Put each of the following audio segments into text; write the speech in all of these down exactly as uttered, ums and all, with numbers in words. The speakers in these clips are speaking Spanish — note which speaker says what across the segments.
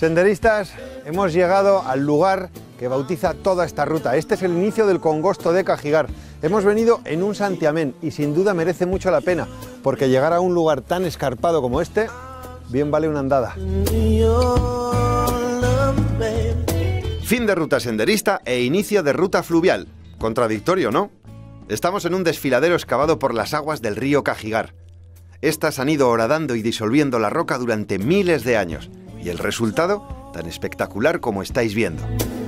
Speaker 1: Senderistas, hemos llegado al lugar que bautiza toda esta ruta. Este es el inicio del Congosto de Cajigar. Hemos venido en un santiamén y sin duda merece mucho la pena, porque llegar a un lugar tan escarpado como este, bien vale una andada.
Speaker 2: Fin de ruta senderista e inicio de ruta fluvial. Contradictorio, ¿no? Estamos en un desfiladero excavado por las aguas del río Cajigar. Estas han ido horadando y disolviendo la roca durante miles de años. Y el resultado, tan espectacular como estáis viendo.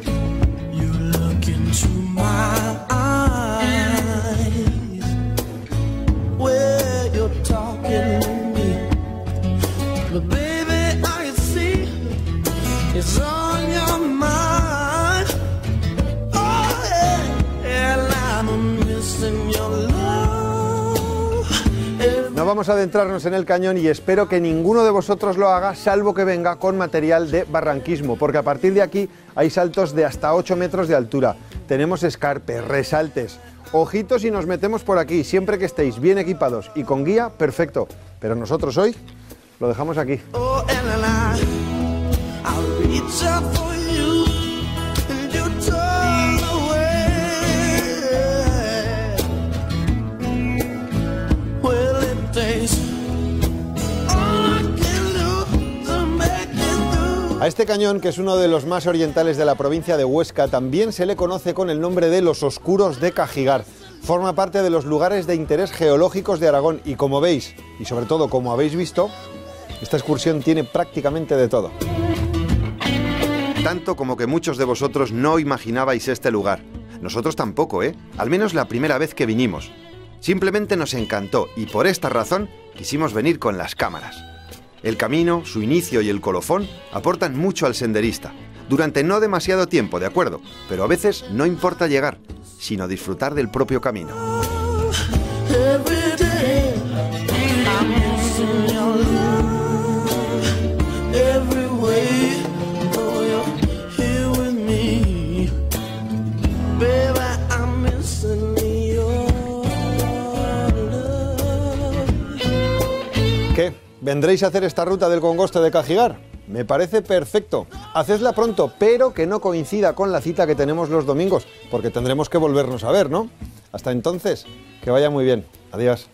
Speaker 1: No vamos a adentrarnos en el cañón y espero que ninguno de vosotros lo haga, salvo que venga con material de barranquismo, porque a partir de aquí hay saltos de hasta ocho metros de altura. Tenemos escarpes, resaltes. Ojitos si nos metemos por aquí, siempre que estéis bien equipados y con guía, perfecto. Pero nosotros hoy lo dejamos aquí. A este cañón, que es uno de los más orientales de la provincia de Huesca, también se le conoce con el nombre de Los Oscuros de Cajigar. Forma parte de los lugares de interés geológicos de Aragón y, como veis, y sobre todo como habéis visto, esta excursión tiene prácticamente de todo.
Speaker 2: Tanto como que muchos de vosotros no imaginabais este lugar. Nosotros tampoco, ¿eh? Al menos la primera vez que vinimos. Simplemente nos encantó y por esta razón quisimos venir con las cámaras. El camino, su inicio y el colofón aportan mucho al senderista. Durante no demasiado tiempo, de acuerdo, pero a veces no importa llegar, sino disfrutar del propio camino.
Speaker 1: ¿Qué? ¿Vendréis a hacer esta ruta del Congosto de Cajigar? Me parece perfecto. Hacedla pronto, pero que no coincida con la cita que tenemos los domingos, porque tendremos que volvernos a ver, ¿no? Hasta entonces, que vaya muy bien. Adiós.